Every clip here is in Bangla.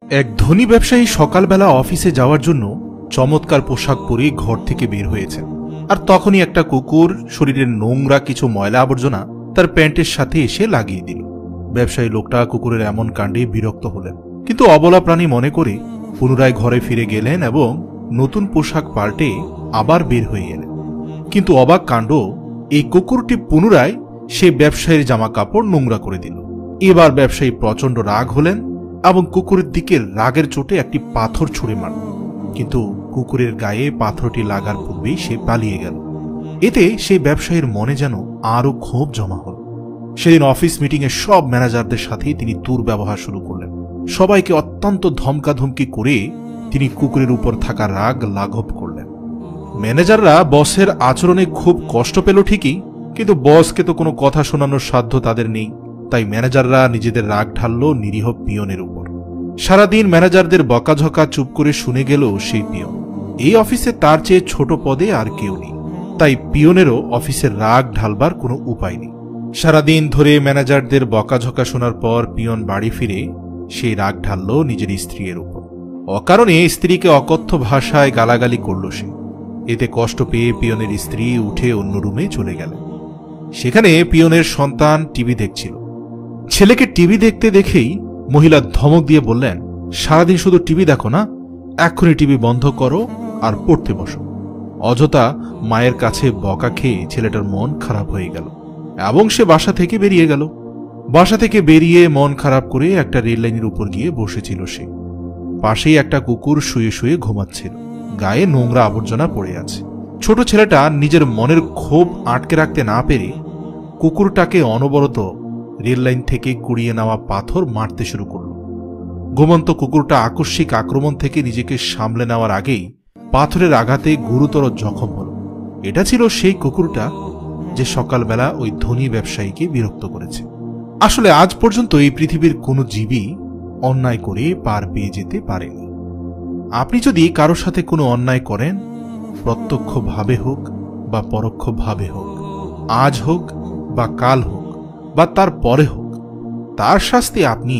এক ধনী ব্যবসায়ী সকালবেলা অফিসে যাওয়ার জন্য চমৎকার পোশাক পরে ঘর থেকে বের হয়েছেন। আর তখনই একটা কুকুর শরীরের নোংরা কিছু ময়লা আবর্জনা তার প্যান্টের সাথে এসে লাগিয়ে দিল। ব্যবসায়ী লোকটা কুকুরের এমন কাণ্ডে বিরক্ত হলেন, কিন্তু অবলা প্রাণী মনে করে পুনরায় ঘরে ফিরে গেলেন এবং নতুন পোশাক পাল্টে আবার বের হয়ে এলেন। কিন্তু অবাক কাণ্ড, এই কুকুরটি পুনরায় সে ব্যবসায়ীর জামা কাপড় নোংরা করে দিল। এবার ব্যবসায়ী প্রচণ্ড রাগ হলেন এবং কুকুরের দিকে রাগের চোটে একটি পাথর ছুঁড়ে মারল। কিন্তু কুকুরের গায়ে পাথরটি লাগার পূর্বেই সে পালিয়ে গেল। এতে সেই ব্যবসায়ীর মনে যেন আরও ক্ষোভ জমা হল। সেদিন অফিস মিটিংয়ে সব ম্যানেজারদের সাথে তিনি দুর্ব্যবহার শুরু করলেন। সবাইকে অত্যন্ত ধমকাধমকি করে তিনি কুকুরের উপর থাকা রাগ লাঘব করলেন। ম্যানেজাররা বসের আচরণে খুব কষ্ট পেল ঠিকই, কিন্তু বসকে তো কোনো কথা শোনানোর সাধ্য তাদের নেই। তাই ম্যানেজাররা নিজেদের রাগ ঢালল নিরীহ পিয়নের উপর। সারাদিন ম্যানেজারদের বকাঝকা চুপ করে শুনে গেল সেই পিয়ন। এই অফিসে তার চেয়ে ছোট পদে আর কেউ নেই, তাই পিয়নেরও অফিসের রাগ ঢালবার কোনো উপায় নেই। সারাদিন ধরে ম্যানেজারদের বকাঝকা শোনার পর পিয়ন বাড়ি ফিরে সেই রাগ ঢালল নিজের স্ত্রীর উপর। অকারণে স্ত্রীকে অকথ্য ভাষায় গালাগালি করল সে। এতে কষ্ট পেয়ে পিয়নের স্ত্রী উঠে অন্য রুমে চলে গেলেন। সেখানে পিয়নের সন্তান টিভি দেখছিল। ছেলেকে টিভি দেখতে দেখেই মহিলা ধমক দিয়ে বললেন, সারাদিন শুধু টিভি দেখো না, এক্ষুনি টিভি বন্ধ করো আর পড়তে বসো। অযথা মায়ের কাছে বকা খেয়ে ছেলেটার মন খারাপ হয়ে গেল এবং সে বাসা থেকে বেরিয়ে গেল। বাসা থেকে বেরিয়ে মন খারাপ করে একটা রেল লাইনের উপর গিয়ে বসেছিল সে। পাশেই একটা কুকুর শুয়ে শুয়ে ঘুমাচ্ছিল, গায়ে নোংরা আবর্জনা পড়ে আছে। ছোট ছেলেটা নিজের মনের ক্ষোভ আটকে রাখতে না পেরে কুকুরটাকে অনবরত রেল লাইন থেকে কুড়িয়ে নেওয়া পাথর মারতে শুরু করল। ঘুমন্ত কুকুরটা আকস্মিক আক্রমণ থেকে নিজেকে সামলে নেওয়ার আগেই পাথরের আঘাতে গুরুতর জখম হল। এটা ছিল সেই কুকুরটা যে সকালবেলা ওই ধনী ব্যবসায়ীকে বিরক্ত করেছে। আসলে আজ পর্যন্ত এই পৃথিবীর কোনো জীবই অন্যায় করে পার পেয়ে যেতে পারেনি। আপনি যদি কারোর সাথে কোনো অন্যায় করেন, প্রত্যক্ষভাবে হোক বা পরোক্ষভাবে হোক, আজ হোক বা কাল হোক বা তার পরে হোক, তার শাস্তি আপনি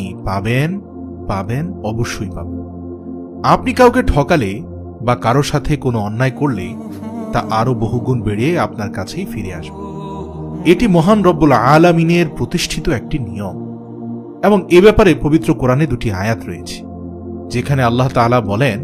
পাবেন, অবশ্যই পাবেন। আপনি কাউকে ঠকালে বা কারোর সাথে কোনো অন্যায় করলে তা আরো বহুগুণ বেড়ে আপনার কাছেই ফিরে আসবে। এটি মহান রব্বুল আলামিনের প্রতিষ্ঠিত একটি নিয়ম এবং এ ব্যাপারে পবিত্র কোরআনে দুটি আয়াত রয়েছে, যেখানে আল্লাহ তাআলা বলেন,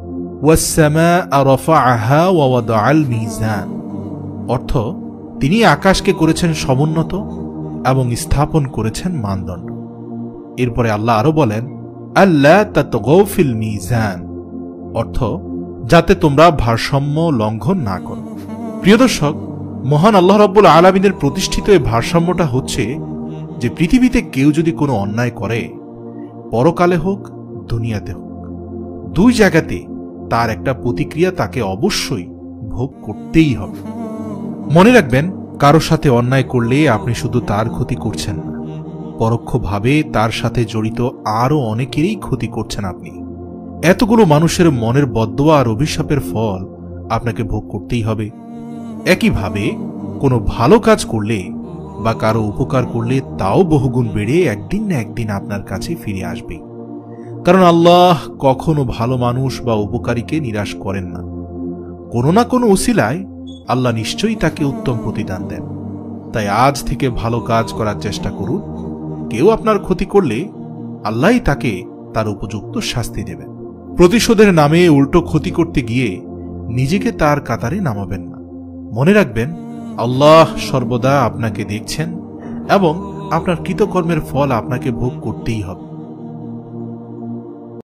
ওয়াস-সামাআ রাফা'আহা ওয়া ওয়াদা'আল মিজান, অর্থ তিনি আকাশকে করেছেন সমুন্নত এবং স্থাপন করেছেন মানদণ্ড। এরপরে আল্লাহ আরো বলেন, আল্লা তাতগাউ ফিল মিজান, অর্থ যাতে তোমরা ভারসাম্য লঙ্ঘন না করো। প্রিয় দর্শক, মহান আল্লাহ রাব্বুল আলামিনের প্রতিষ্ঠিত এই ভারসাম্যটা হচ্ছে যে পৃথিবীতে কেউ যদি কোনো অন্যায় করে, পরকালে হোক দুনিয়াতে হোক, দুই জায়গাতে তার একটা প্রতিক্রিয়া তাকে অবশ্যই ভোগ করতেই হবে। মনে রাখবেন, কারোর সাথে অন্যায় করলে আপনি শুধু তার ক্ষতি করছেন না, পরোক্ষভাবে তার সাথে জড়িত আরও অনেকেরই ক্ষতি করছেন আপনি। এতগুলো মানুষের মনের বদদোয়া আর অভিশাপের ফল আপনাকে ভোগ করতেই হবে। একইভাবে কোনো ভালো কাজ করলে বা কারো উপকার করলে তাও বহুগুণ বেড়ে একদিন না একদিন আপনার কাছে ফিরে আসবে। কারণ আল্লাহ কখনো ভালো মানুষ বা উপকারীকে নিরাশ করেন না। কোনো না কোনো উসিলায় আল্লাহ নিশ্চয়ই তাকে উত্তম প্রতিদান দেন। তাই আজ থেকে ভালো কাজ করার চেষ্টা করুন। কেউ আপনার ক্ষতি করলে আল্লাহই তাকে তার উপযুক্ত শাস্তি দেবেন। প্রতিশোধের নামে উল্টো ক্ষতি করতে গিয়ে নিজেকে তার কাতারে নামাবেন না। মনে রাখবেন, আল্লাহ সর্বদা আপনাকে দেখছেন এবং আপনার কৃতকর্মের ফল আপনাকে ভোগ করতেই হবে।